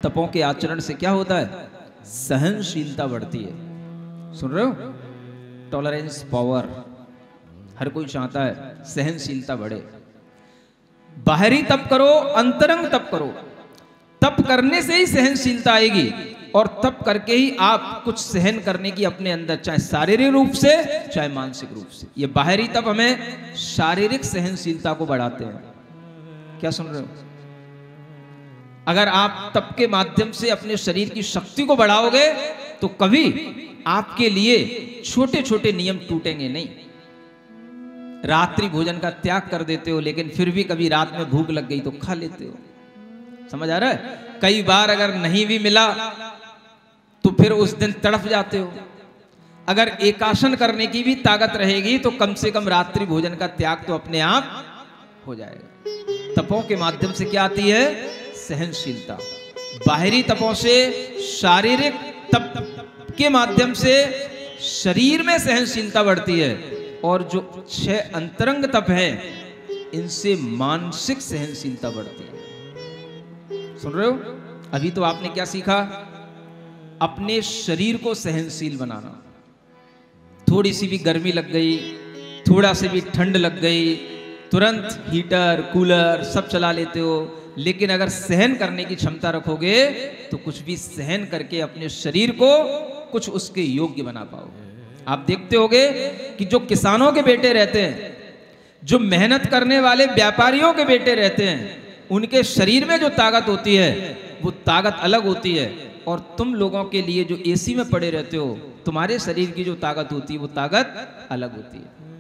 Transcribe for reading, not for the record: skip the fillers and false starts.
तपों के आचरण से क्या होता है? सहनशीलता बढ़ती है। सुन रहे हो? टॉलरेंस पावर, हर कोई चाहता है सहनशीलता बढ़े। बाहरी तप करो, अंतरंग तप करो। तप करने से ही सहनशीलता आएगी, और तप करके ही आप कुछ सहन करने की अपने अंदर, चाहे शारीरिक रूप से चाहे मानसिक रूप से। ये बाहरी तप हमें शारीरिक सहनशीलता को बढ़ाते हैं। क्या सुन रहे हो? अगर आप तप के माध्यम से अपने शरीर की शक्ति को बढ़ाओगे तो कभी आपके लिए छोटे छोटे नियम टूटेंगे नहीं। रात्रि भोजन का त्याग कर देते हो, लेकिन फिर भी कभी रात में भूख लग गई तो खा लेते हो। समझ आ रहा है? कई बार अगर नहीं भी मिला तो फिर उस दिन तड़फ जाते हो। अगर एकासन करने की भी ताकत रहेगी तो कम से कम रात्रि भोजन का त्याग तो अपने आप हो जाएगा। तपों के माध्यम से क्या आती है? सहनशीलता। बाहरी तपों से, शारीरिक तप के माध्यम से शरीर में सहनशीलता बढ़ती है, और जो 6 अंतरंग तप हैं इनसे मानसिक सहनशीलता बढ़ती है। सुन रहे हो? अभी तो आपने क्या सीखा? अपने शरीर को सहनशील बनाना। थोड़ी सी भी गर्मी लग गई, थोड़ा से भी ठंड लग गई, तुरंत हीटर कूलर सब चला लेते हो। लेकिन अगर सहन करने की क्षमता रखोगे तो कुछ भी सहन करके अपने शरीर को कुछ उसके योग्य बना पाओगे। आप देखते होगे कि जो किसानों के बेटे रहते हैं, जो मेहनत करने वाले व्यापारियों के बेटे रहते हैं, उनके शरीर में जो ताकत होती है वो ताकत अलग होती है। और तुम लोगों के लिए जो एसी में पड़े रहते हो, तुम्हारे शरीर की जो ताकत होती है वो ताकत अलग होती है।